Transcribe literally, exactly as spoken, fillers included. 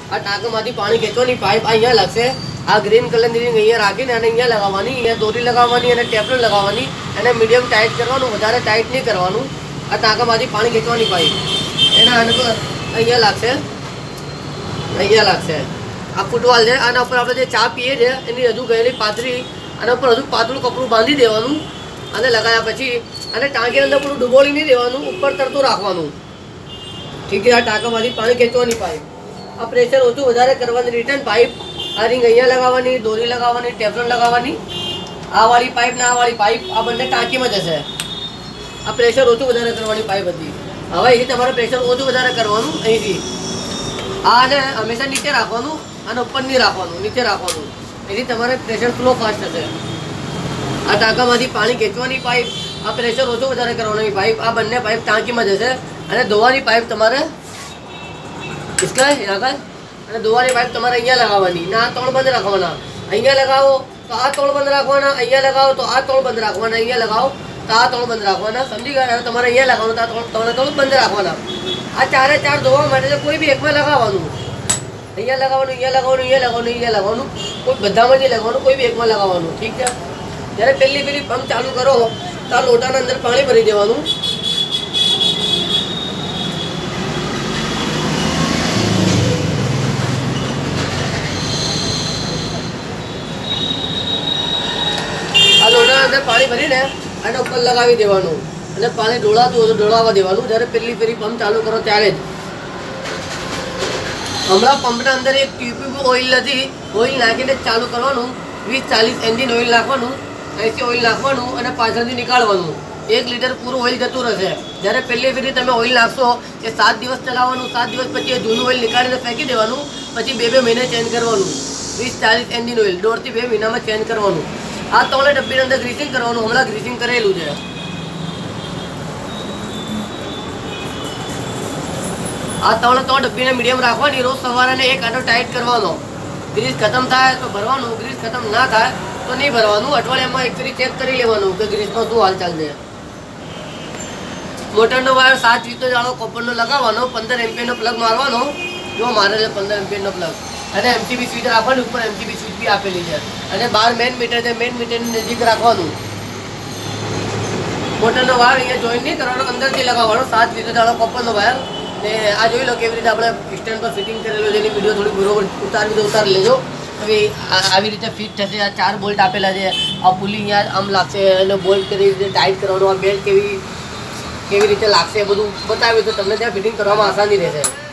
આ ટાંકામાંથી પાણી ખેંચવાની પાઇપ અહીંયા લાગશે। આ ગ્રીન કલરની રિંગ અહીંયા રાખીને અને અહીંયા લગાવવાની, અહીંયા દોરી લગાવવાની અને ટેફલોન લગાવવાની અને મીડિયમ ટાઈટ કરવાનું, વધારે ટાઈટ નહીં કરવાનું। આ ટાંકામાંથી પાણી ખેંચવાની પાઇપ એના અનુકૂળ અહીંયા લાગશે, અહીંયા લાગશે। આ ફૂટવાલ છે, આના ઉપર આપણે જે ચા પીએ છીએ એની હજુ ગયેલી પાતળી આના ઉપર હજુ પાતળું કપડું બાંધી દેવાનું અને લગાવ્યા પછી અને ટાંકી અંદર પૂરું ડૂબોળી નહીં દેવાનું, ઉપર તરતું રાખવાનું। ઠીક છે। આ ટાંકામાંથી પાણી ખેંચવાની પાઇપ, આ પ્રેશર ઓછું વધારે કરવાની રિટર્ન પાઇપ, આ રિંગ અહીંયા લગાવવાની, દોરી લગાવવાની, ટેફલોન લગાવવાની। આ વાળી પાઇપ ને આ વાળી પાઇપ આ બંને ટાંકીમાં જશે। આ પ્રેશર ઓછું વધારે કરવાની પાઇપ હતી। હવે અહીંથી તમારે પ્રેશર ઓછું વધારે કરવાનું, અહીંથી આને હંમેશા નીચે રાખવાનું અને ઉપર નહીં રાખવાનું, નીચે રાખવાનું, એથી તમારે પ્રેશર ફ્લો ફાસ્ટ થશે। આ ટાંકામાંથી પાણી ખેંચવાની પાઇપ, આ પ્રેશર ઓછું વધારે કરવાની પાઇપ, આ બંને પાઇપ ટાંકીમાં જશે અને ધોવાની પાઇપ તમારે इसका यहाँ અને ધોવાની પાઇપ તમારે અહીંયા લગાવવાની, ના ત્રણ બંધ રાખવાના। અહીંયા લગાવો તો આ ત્રણ બંધ રાખવાના, અહીંયા લગાવો તો આ ત્રણ બંધ રાખવાના, અહીંયા લગાવો તો આ ત્રણ બંધ રાખવાના, સમજી ગયા? તમારે અહીંયા લગાવવાનું તો આ ત્રણ ત્રણ બંધ રાખવાના। આ ચારે ચાર ધોવા માટે કોઈ બી એકમાં લગાવવાનું, અહીંયા લગાવવાનું, અહીંયા લગાવવાનું, અહીંયા લગાવવાનું, અહીંયા લગાવવાનું, કોઈ બધામાં નહીં લગાવવાનું, કોઈ બી એકમાં લગાવવાનું। ઠીક છે। જ્યારે પહેલી પહેલી પંપ ચાલુ કરો તો આ લોટાના અંદર પાણી ભરી દેવાનું, આ લોટાના અંદર પાણી ભરીને આના ઉપર લગાવી દેવાનું અને પાણી ઢોળાતું હોય તો ઢોળાવા દેવાનું। જ્યારે પહેલી ફેરી પંપ ચાલુ કરો ત્યારે જ હમણાં પંપના અંદર એક ટ્યુબ ઓઇલ નથી, ઓઇલ નાખીને ચાલુ કરવાનું, વીસ ચાલીસ એન્જિન ઓઇલ નાખવાનું, એસી ઓઇલ નાખવાનું અને પાછળથી નીકાળવાનું, એક લીટર પૂરું ઓઇલ જતું રહેશે। જ્યારે પહેલી ફેરી તમે ઓઇલ નાખશો એ સાત દિવસ ચલાવવાનું, સાત દિવસ પછી એ જૂનું ઓઇલ નીકાળીને ફેંકી દેવાનું, પછી બે બે મહિને ચેન્જ કરવાનું, વીસ ચાલીસ એન્જિન ઓઇલ દોઢથી બે મહિનામાં ચેન્જ કરવાનું। આ ત્રણે ડબ્બીની અંદર ગ્રીસિંગ કરવાનું, હમણાં ગ્રીસિંગ કરેલું છે। આ ત્રણે ત્રણ ડબ્બીને મીડિયમ રાખવાની, રોજ સવારે એક આટો ટાઈટ કરવાનો, ગ્રીસ ખતમ થાય તો ભરવાનું, ગ્રીસ ખતમ ના થાય તો નહીં ભરવાનું। અઠવાડિયામાં એક ફરી ચેક કરી લેવાનું કે ગ્રીસનો શું હાલચાલ છે। મોટરનો વાયર સાત વીસનો જાળો કોપરનો લગાવવાનો, પંદર એમ્પિયરનો પ્લગ મારવાનો, જો મારે છે પંદર એમ્પિયરનો પ્લગ અને એમસીબી સ્વિચ રાખવાની, ઉપર એમસીબી સ્વિચ બી આપેલી છે અને બાર મેન મીટર છે, મેન મીટરની નજીક રાખવાનું। મોટરનો વાયર અહીંયા જોઈન નહીં કરવાનો, અંદરથી લગાવવાનો, સાત વીસનો જાળો કોપરનો વાયર ને આ જોઈ લો કેવી રીતે આપણે સ્ટેન્ડ પર ફિટિંગ કરેલું છે, એની વિડીયો થોડી બરોબર ઉતારવી તો ઉતારી લેજો। હવે આવી રીતે ફિટ થશે। આ ચાર બોલ્ટ આપેલા છે, આ પુલી અહીંયા આમ લાગશે અને બોલ્ટ કેવી રીતે ટાઈટ કરવાનો, આ બેલ્ટ કેવી કેવી રીતે લાગશે બધું બતાવ્યું તો તમને ત્યાં ફિટિંગ કરવામાં આસાની રહેશે।